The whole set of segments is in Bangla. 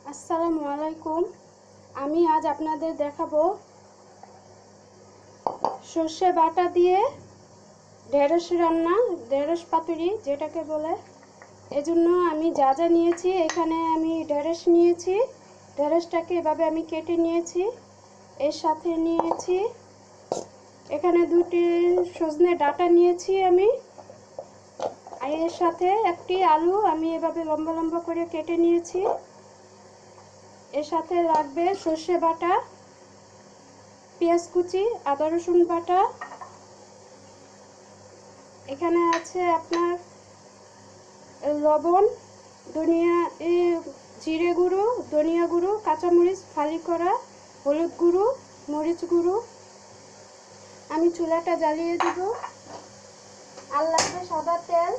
আসসালামু আলাইকুম। আমি আজ আপনাদের দেখাবো সর্ষে বাটা দিয়ে ঢেঁড়স রান্না, ঢেঁড়স পাতুরি যেটাকে বলে। এজন্য আমি যা যা নিয়েছি, এখানে আমি ঢেঁড়স নিয়েছি, ঢেঁড়সটাকে এভাবে আমি কেটে নিয়েছি। এর সাথে নিয়েছি এখানে দুটি সজনে ডাঁটা নিয়েছি আমি, আর এর সাথে একটি আলু আমি এভাবে লম্বা লম্বা করে কেটে নিয়েছি। এর সাথে লাগবে সর্ষে বাটা, পেঁয়াজ কুচি, আদা রসুন বাটা, এখানে আছে আপনার লবণ, ধনিয়া জিরে গুঁড়ো, ধনিয়া গুঁড়ো, কাঁচামরিচ ফালি করা, হলুদ গুঁড়ো, মরিচ গুঁড়ো। আমি চুলাটা জ্বালিয়ে দেব। আর লাগবে সাদা তেল।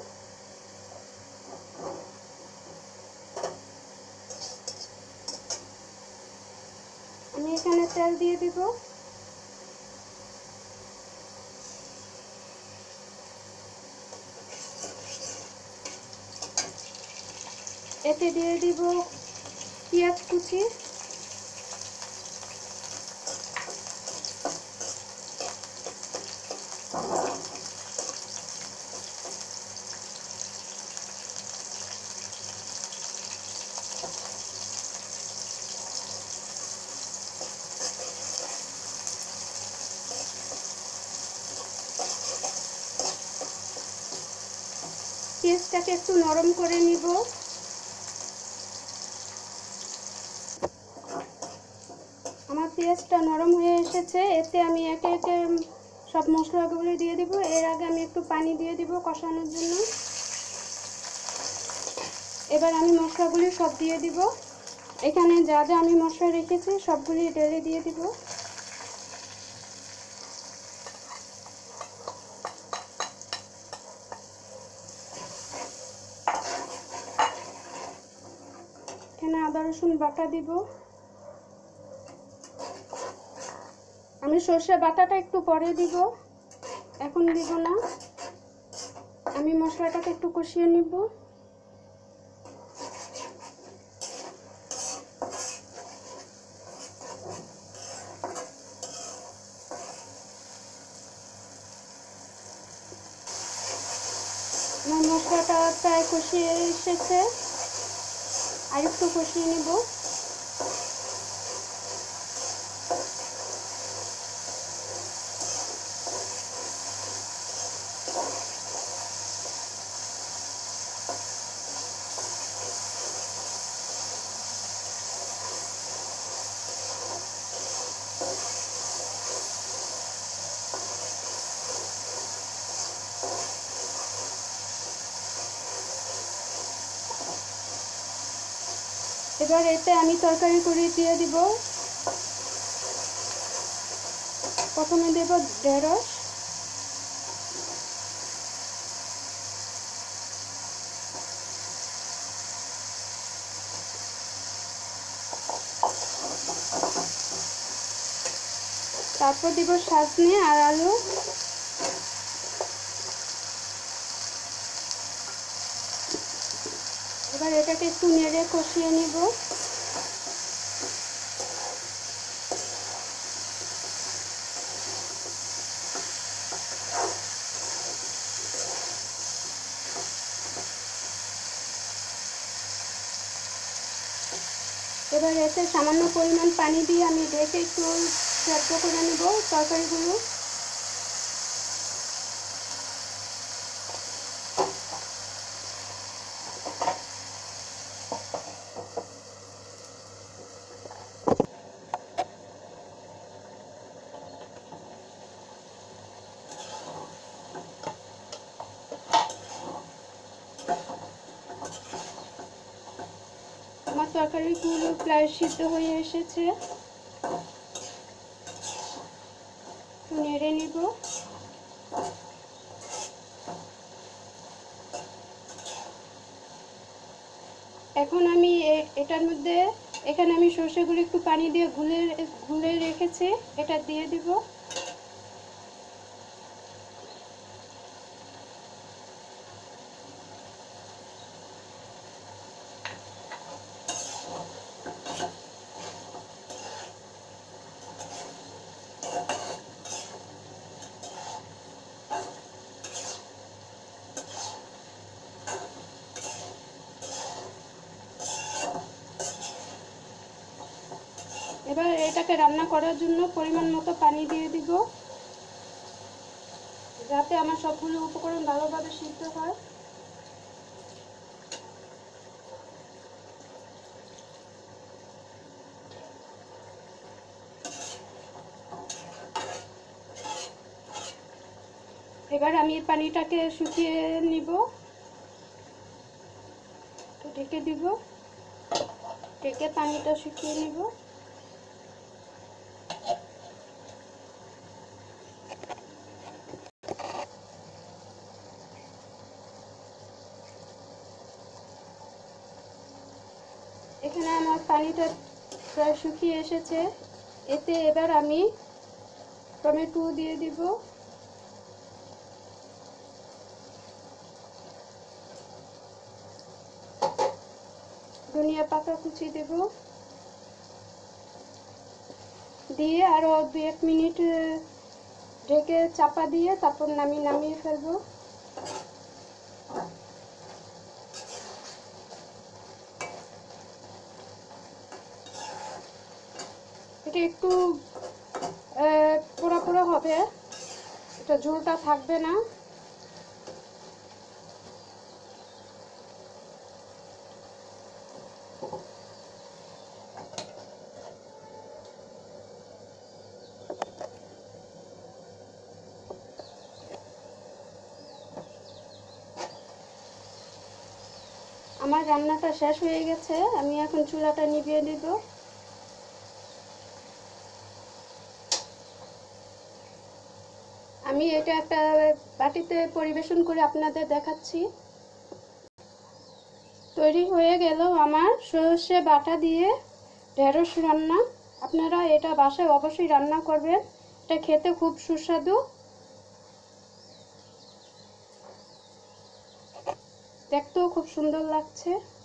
আমি এখানে তেল দিয়ে দিব। এতে দিয়ে দিব পেঁয়াজ কুচি, পেঁয়াজটাকে একটু নরম করে নিব। আমার পেঁয়াজটা নরম হয়ে এসেছে। এতে আমি একে একে সব মশলাগুলো দিয়ে দিব। এর আগে আমি একটু পানি দিয়ে দিব কষানোর জন্য। এবার আমি মশলাগুলি সব দিয়ে দিব। এখানে যা যা আমি মশলা রেখেছি সবগুলি ঢেলে দিয়ে দিব। এখানে আদা রসুন বাটা দিব। আমি সর্ষে বাটাটা একটু পরে দিব, এখন দিব না। আমি মশলাটাকে একটু কষিয়ে নিব। আমার মশলাটা প্রায় কষিয়ে এসেছে, আর একটু কষিয়ে নিব। এবার এতে আমি তরকারি করে দিয়ে দিব। প্রথমে দেব ঢেঁড়স, তারপর দিব সজনে আর আলু, এবার এটাকে একটু নেড়ে কষিয়ে নিব। এবার এতে সামান্য পরিমাণ পানি দিয়ে আমি ঢেকে একটু সেদ্ধ করে নেব তরকারিগুলো। আমার তরকারিগুলো প্রায় সিদ্ধ হয়ে এসেছে, নেড়ে নিব। এখন আমি এটার মধ্যে, এখানে আমি সর্ষেগুলো একটু পানি দিয়ে গুলে রেখেছি, এটা দিয়ে দিব। এটাকে রান্না করার জন্য পরিমাণ মতো পানি দিয়ে দিব, যাতে আমার সবগুলো উপকরণ ভালোভাবে সিদ্ধ হয়। এবার আমি পানিটাকে শুকিয়ে নিব, ঢেকে দিব, ঢেকে পানিটা শুকিয়ে নিব। এখানে আমার পানিটা প্রায় শুকিয়ে এসেছে। এতে এবার আমি টমেটো দিয়ে দিব, ধনিয়া পাতা কুচি দেব, দিয়ে আরও 2-1 মিনিট ঢেকে চাপা দিয়ে তারপর নামিয়ে ফেলবো। এটা একটু পোড়া পোড়া হবে, এটা ঝোলটা থাকবে না। আমার রান্নাটা শেষ হয়ে গেছে, আমি এখন চুলাটা নিভিয়ে দিব। আমি এটা একটা বাটিতে পরিবেশন করে আপনাদের দেখাচ্ছি। তৈরি হয়ে গেল আমার সর্ষে বাটা দিয়ে ঢেঁড়স রান্না। আপনারা এটা বাসায় অবশ্যই রান্না করবেন, এটা খেতে খুব সুস্বাদু, দেখতেও খুব সুন্দর লাগছে।